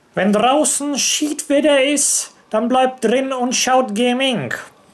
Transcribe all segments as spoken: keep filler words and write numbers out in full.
Wenn draußen Schiedwetter ist, dann bleibt drin und schaut Gaming.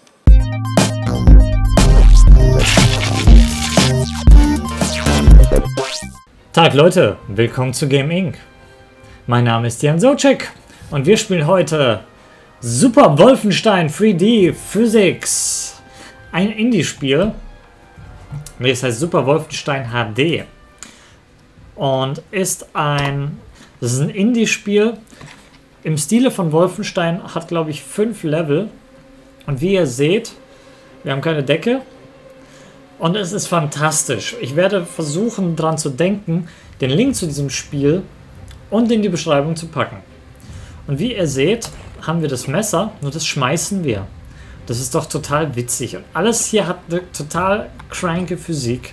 Tag Leute, willkommen zu Gaming. Mein Name ist Jan Socek und wir spielen heute Super Wolfenstein drei D Physics. Ein Indie-Spiel. Das heißt Super Wolfenstein H D. Und ist ein, das ist ein Indie-Spiel im Stile von Wolfenstein, hat glaube ich fünf Level. Und wie ihr seht, wir haben keine Decke. Und es ist fantastisch. Ich werde versuchen dran zu denken, den Link zu diesem Spiel und in die Beschreibung zu packen. Und wie ihr seht, haben wir das Messer, nur das schmeißen wir. Das ist doch total witzig. Und alles hier hat eine total cranke Physik.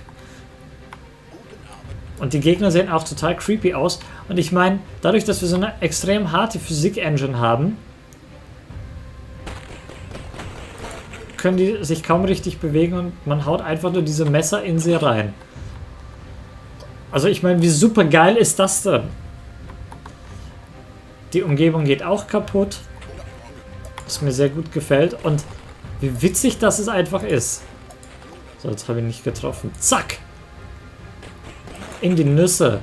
Und die Gegner sehen auch total creepy aus. Und ich meine, dadurch, dass wir so eine extrem harte Physik-Engine haben, können die sich kaum richtig bewegen und man haut einfach nur diese Messer in sie rein. Also ich meine, wie super geil ist das denn? Die Umgebung geht auch kaputt. Was mir sehr gut gefällt. Und wie witzig das es einfach ist. So, jetzt habe ich nicht getroffen. Zack! In die Nüsse.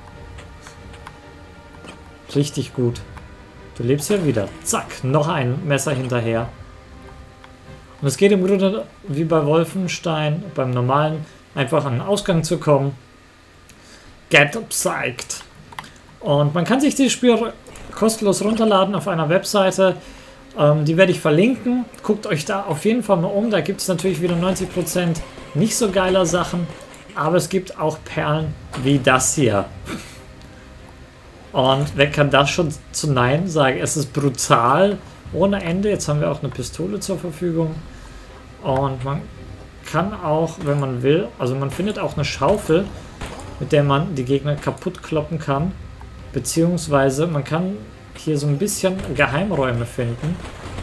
Richtig gut. Du lebst ja wieder. Zack, noch ein Messer hinterher. Und es geht im Grunde wie bei Wolfenstein, beim normalen, einfach an den Ausgang zu kommen. Get psyched. Und man kann sich dieses Spiel kostenlos runterladen auf einer Webseite. Ähm, die werde ich verlinken. Guckt euch da auf jeden Fall mal um. Da gibt es natürlich wieder neunzig Prozent nicht so geiler Sachen. Aber es gibt auch Perlen wie das hier. Und wer kann das schon zu Nein sagen? Es ist brutal ohne Ende. Jetzt haben wir auch eine Pistole zur Verfügung. Und man kann auch, wenn man will, also man findet auch eine Schaufel, mit der man die Gegner kaputt kloppen kann. Beziehungsweise man kann hier so ein bisschen Geheimräume finden.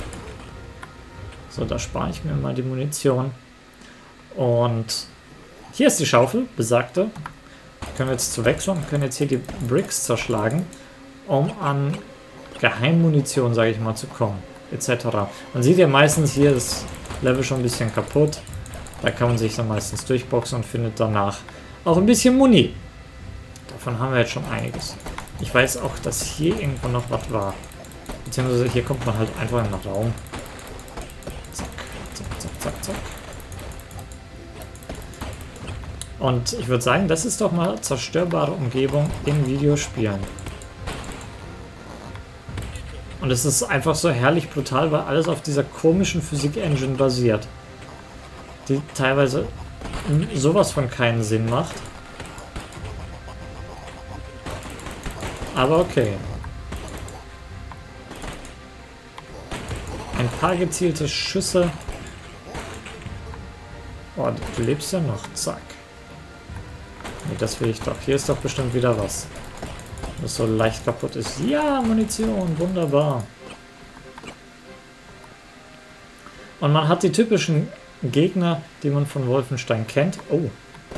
So, da spare ich mir mal die Munition. Und hier ist die Schaufel, besagte. Können wir jetzt zu wechseln, können jetzt hier die Bricks zerschlagen, um an Geheimmunition, sage ich mal, zu kommen, et cetera. Man sieht ja meistens hier das Level schon ein bisschen kaputt. Da kann man sich dann meistens durchboxen und findet danach auch ein bisschen Muni. Davon haben wir jetzt schon einiges. Ich weiß auch, dass hier irgendwo noch was war. Beziehungsweise hier kommt man halt einfach in den Raum. Zack, zack, zack, zack, zack. Und ich würde sagen, das ist doch mal zerstörbare Umgebung in Videospielen. Und es ist einfach so herrlich brutal, weil alles auf dieser komischen Physik-Engine basiert. Die teilweise sowas von keinen Sinn macht. Aber okay. Ein paar gezielte Schüsse. Oh, du lebst ja noch. Zack. Nee, das will ich doch. Hier ist doch bestimmt wieder was. Das so leicht kaputt ist. Ja, Munition. Wunderbar. Und man hat die typischen Gegner, die man von Wolfenstein kennt. Oh.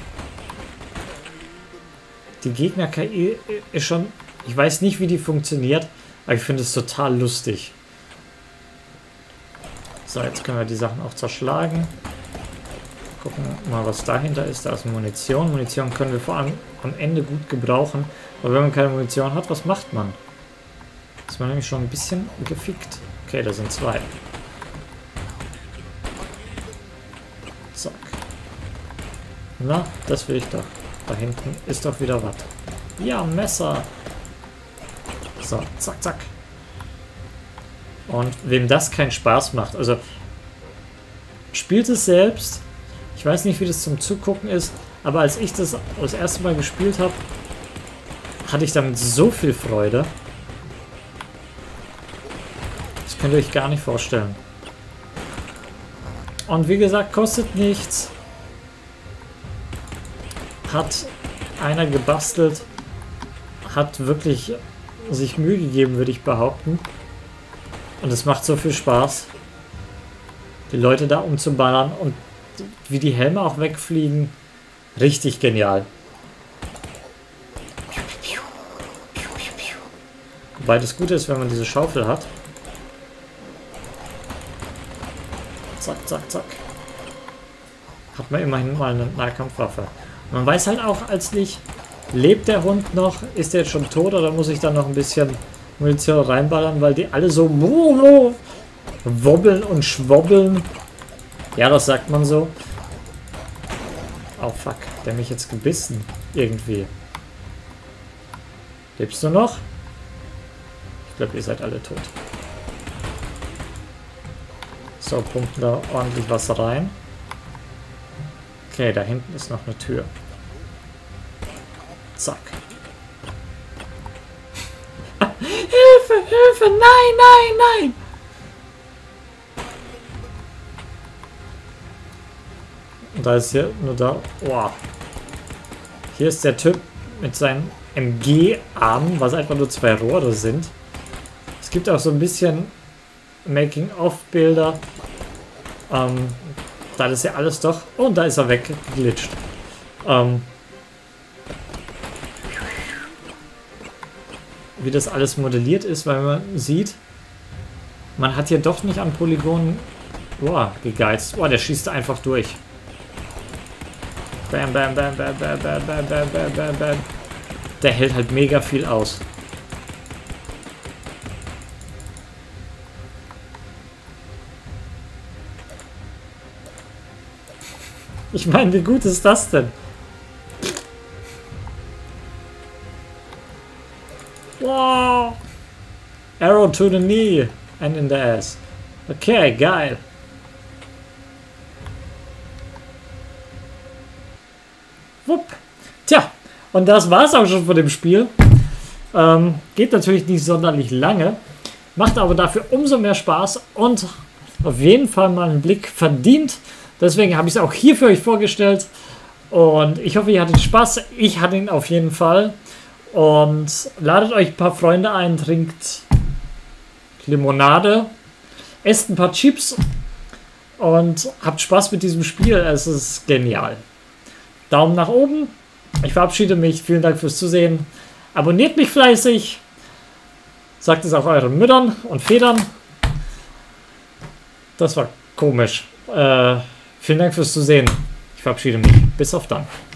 Die Gegner-K I ist schon... Ich weiß nicht, wie die funktioniert, aber ich finde es total lustig. So, jetzt können wir die Sachen auch zerschlagen. Gucken mal, was dahinter ist. Da ist Munition. Munition können wir vor allem am Ende gut gebrauchen. Aber wenn man keine Munition hat, was macht man? Ist man nämlich schon ein bisschen gefickt. Okay, da sind zwei. Zack. Na, das will ich doch. Da hinten ist doch wieder was. Ja, Messer. So, zack, zack. Und wem das keinen Spaß macht, also spielt es selbst. Ich weiß nicht, wie das zum Zugucken ist, aber als ich das das erste Mal gespielt habe, hatte ich damit so viel Freude. Das könnt ihr euch gar nicht vorstellen. Und wie gesagt, kostet nichts. Hat einer gebastelt, hat wirklich sich Mühe gegeben, würde ich behaupten. Und es macht so viel Spaß, die Leute da umzuballern und wie die Helme auch wegfliegen. Richtig genial. Wobei das Gute ist, wenn man diese Schaufel hat. Zack, zack, zack. Hat man immerhin mal eine Nahkampfwaffe. Man weiß halt auch als nicht, lebt der Hund noch? Ist der jetzt schon tot oder muss ich dann noch ein bisschen Munition reinballern, weil die alle so wobbeln und schwobbeln. Ja, das sagt man so. Oh fuck, der hat mich jetzt gebissen. Irgendwie. Lebst du noch? Ich glaube, ihr seid alle tot. So, pumpen da ordentlich was rein. Okay, da hinten ist noch eine Tür. Zack. Hilfe, Hilfe, nein, nein, nein! Und da ist hier nur da... Wow. Hier ist der Typ mit seinen M G-Armen, was einfach nur zwei Rohre sind. Es gibt auch so ein bisschen Making-of-Bilder. Ähm, da ist ja alles doch... Oh, und da ist er weggeglitscht. Ähm, wie das alles modelliert ist, weil man sieht, man hat hier doch nicht an Polygonen boah, gegeizt. Boah, der schießt einfach durch. Bam, bam, bam, bam, bam, bam, bam, bam, bam, bam, bam. Der hält halt mega viel aus. Ich meine, wie gut ist das denn? Wow! Arrow to the knee and in the ass. Okay, geil. Wupp. Tja, und das war's auch schon von dem Spiel. Ähm, geht natürlich nicht sonderlich lange, macht aber dafür umso mehr Spaß und auf jeden Fall mal einen Blick verdient. Deswegen habe ich es auch hier für euch vorgestellt und ich hoffe, ihr hattet Spaß. Ich hatte ihn auf jeden Fall. Und ladet euch ein paar Freunde ein, trinkt Limonade, esst ein paar Chips und habt Spaß mit diesem Spiel. Es ist genial. Daumen nach oben. Ich verabschiede mich. Vielen Dank fürs Zusehen. Abonniert mich fleißig. Sagt es auch euren Müttern und Vätern. Das war komisch. Äh, vielen Dank fürs Zusehen. Ich verabschiede mich. Bis auf dann.